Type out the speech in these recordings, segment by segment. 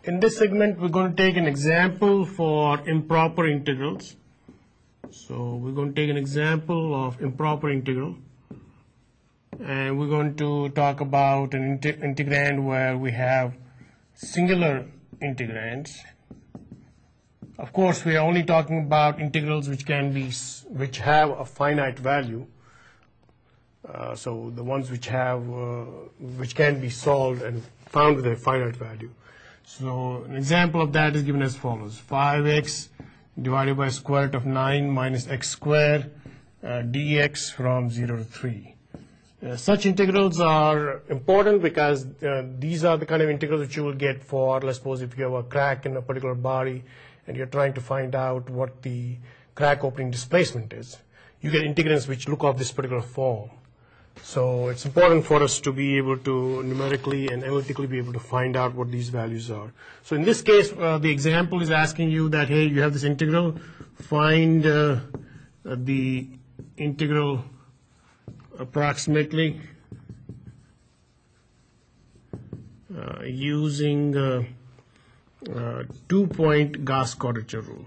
In this segment, we're going to take an example for improper integrals. So we're going to take an example of improper integral, and we're going to talk about an integrand where we have singular integrands. Of course, we are only talking about integrals which have a finite value. So the ones which can be solved and found with a finite value. So an example of that is given as follows: 5x divided by square root of 9 minus x squared dx from 0 to 3. Such integrals are important because these are the kind of integrals which you will get for, let's suppose, if you have a crack in a particular body and you're trying to find out what the crack opening displacement is. You get integrands which look of this particular form. So it's important for us to be able to numerically and analytically be able to find out what these values are. So in this case, the example is asking you that, hey, you have this integral, find the integral approximately using two-point Gauss-Quadrature rule.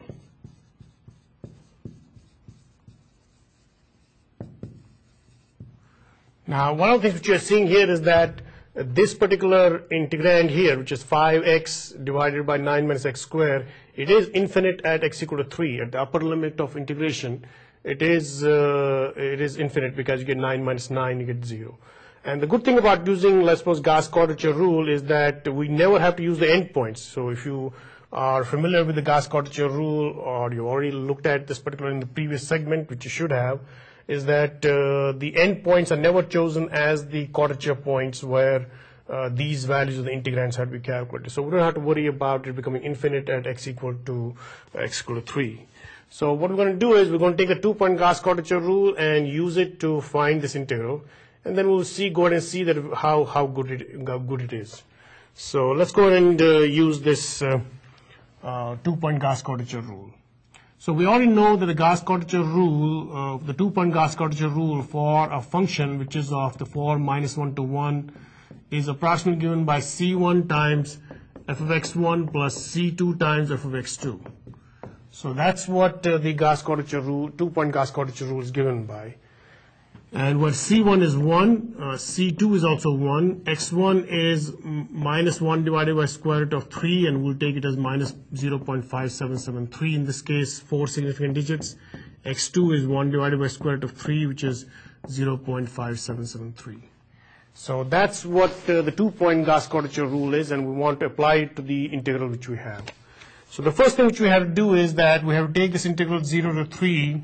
Now, one of the things which you are seeing here is that this particular integrand here, which is 5x divided by 9 minus x squared, it is infinite at x equal to 3. At the upper limit of integration, it is infinite because you get 9 minus 9, you get 0. And the good thing about using, let's suppose, Gauss-Quadrature rule is that we never have to use the endpoints. So if you are familiar with the Gauss-Quadrature rule, or you already looked at this particular in the previous segment, which you should have, is that the endpoints are never chosen as the quadrature points where these values of the integrands have to be calculated. So we don't have to worry about it becoming infinite at x equal to 3. So what we're going to do is we're going to take a two-point Gauss-Quadrature rule and use it to find this integral, and then we'll go ahead and see that how good it is. So let's go ahead and use this two-point Gauss-Quadrature rule. So we already know that the Gauss-Quadrature rule, the two-point Gauss-Quadrature rule for a function which is of the form -1 to 1 is approximately given by c1 times f of x1 plus c2 times f of x2. So that's what the Gauss-Quadrature rule, two-point Gauss-Quadrature rule is given by. And where c1 is 1, c2 is also 1, x1 is -1 divided by square root of 3, and we'll take it as minus 0.5773, in this case 4 significant digits. x2 is 1 divided by square root of 3, which is 0.5773. So that's what the two-point Gauss-Quadrature rule is, and we want to apply it to the integral which we have. So the first thing which we have to do is that we have to take this integral 0 to 3,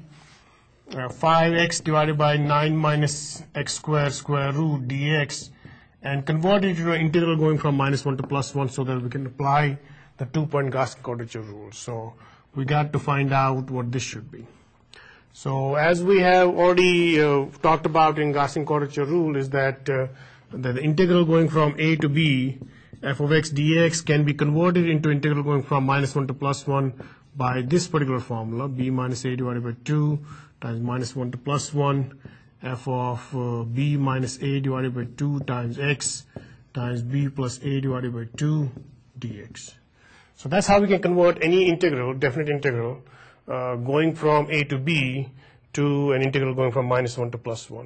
5x divided by 9 minus x squared square root dx, and convert it into an integral going from -1 to +1 so that we can apply the two-point Gauss-Quadrature rule. So we got to find out what this should be. So as we have already talked about in Gaussian-Quadrature rule is that the integral going from a to b, f of x dx, can be converted into integral going from -1 to +1 by this particular formula, b minus a divided by 2 times -1 to +1, f of b minus a divided by 2 times x times b plus a divided by 2 dx. So that's how we can convert any integral, definite integral, going from a to b to an integral going from -1 to +1.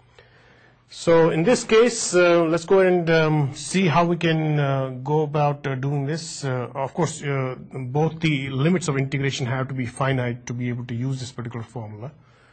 So in this case, let's go ahead and see how we can go about doing this. Of course, both the limits of integration have to be finite to be able to use this particular formula.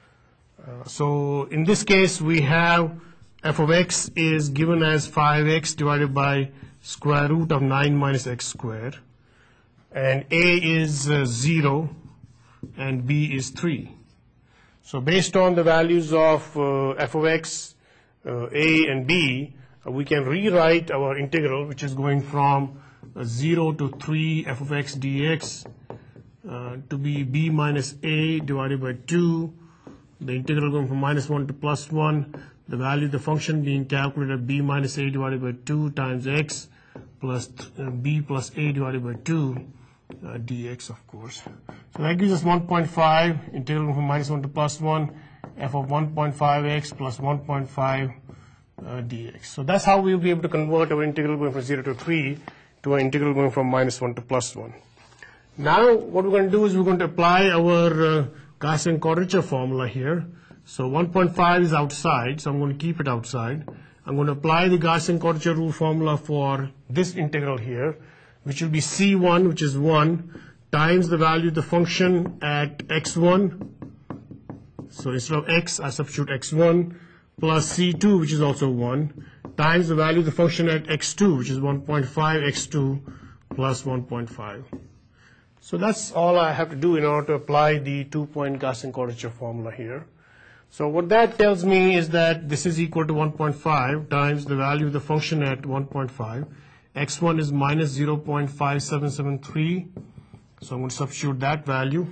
So in this case, we have f of x is given as 5x divided by square root of 9 minus x squared, and a is 0 and b is 3. So based on the values of f of x, a and b, we can rewrite our integral, which is going from 0 to 3 f of x dx to be b minus a divided by 2, the integral going from -1 to +1, the value of the function being calculated b minus a divided by 2 times x plus b plus a divided by 2 dx, of course. So that gives us 1.5, integral from -1 to +1, f of 1.5x plus 1.5 dx. So that's how we'll be able to convert our integral going from 0 to 3 to an integral going from -1 to +1. Now what we're going to do is we're going to apply our Gaussian quadrature formula here. So 1.5 is outside, so I'm going to keep it outside. I'm going to apply the Gaussian quadrature rule formula for this integral here, which will be C1, which is 1, times the value of the function at x1. So instead of x, I substitute x1, plus C2, which is also 1, times the value of the function at x2, which is 1.5 x2 plus 1.5. So that's all I have to do in order to apply the 2-point Gaussian quadrature formula here. So what that tells me is that this is equal to 1.5 times the value of the function at 1.5. x1 is minus 0.5773. So I'm going to substitute that value.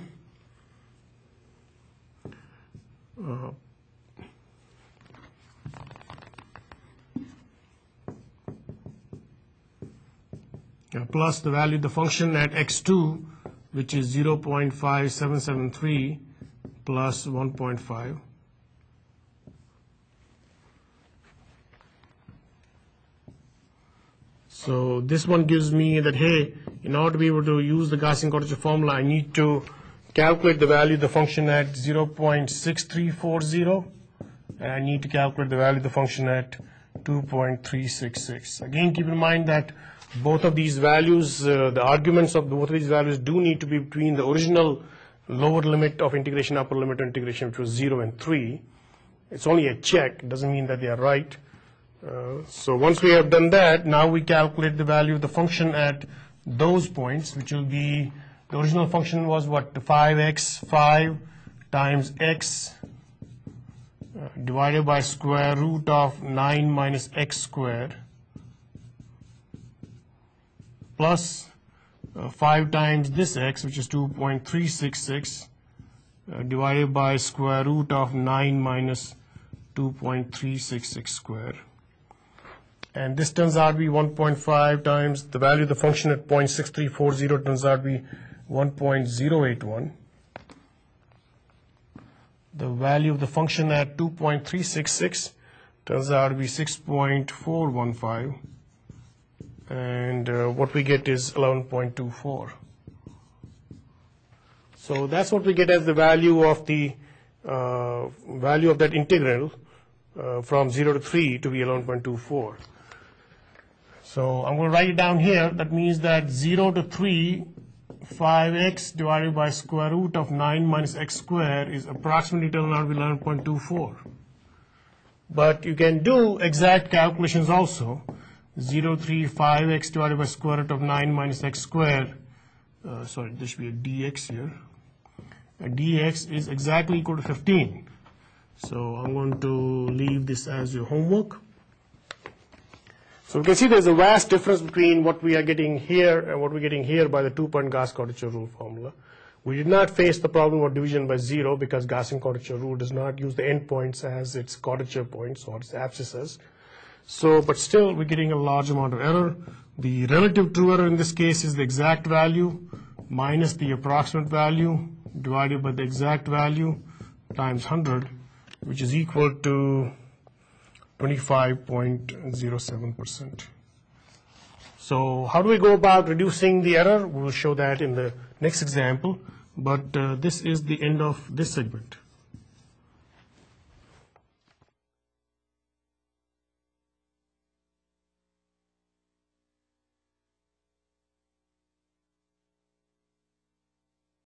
Plus the value of the function at x2, which is 0.5773 plus 1.5. So this one gives me that, hey, in order to be able to use the Gaussian quadrature formula, I need to calculate the value of the function at 0.6340, and I need to calculate the value of the function at 2.366. Again, keep in mind that both of these values, the arguments of both of these values do need to be between the original lower limit of integration, upper limit of integration, which was 0 and 3. It's only a check. It doesn't mean that they are right. So once we have done that, now we calculate the value of the function at those points, which will be, the original function was what, 5 times x divided by square root of 9 minus x squared plus 5 times this x, which is 2.366 divided by square root of 9 minus 2.366 squared. And this turns out to be 1.5 times the value of the function at 0.6340 turns out to be 1.081. The value of the function at 2.366 turns out to be 6.415. And what we get is 11.24. So that's what we get as the value of the value of that integral from 0 to 3 to be 11.24. So I'm going to write it down here. That means that 0 to 3, 5x divided by square root of 9 minus x squared is approximately turned out to be 11.24. But you can do exact calculations also. 0, 3, 5x divided by square root of 9 minus x squared. Sorry, there should be a dx here. A dx is exactly equal to 15. So I'm going to leave this as your homework. So we can see there's a vast difference between what we are getting here and what we're getting here by the 2-point Gauss quadrature rule formula. We did not face the problem of division by 0 because Gaussian quadrature rule does not use the endpoints as its quadrature points or its abscisses. So, but still we're getting a large amount of error. The relative true error in this case is the exact value minus the approximate value divided by the exact value times 100, which is equal to 25.07%. So how do we go about reducing the error? We'll show that in the next example, but this is the end of this segment.